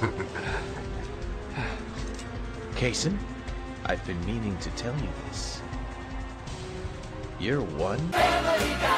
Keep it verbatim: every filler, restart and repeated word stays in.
Kason, I've been meaning to tell you this. You're one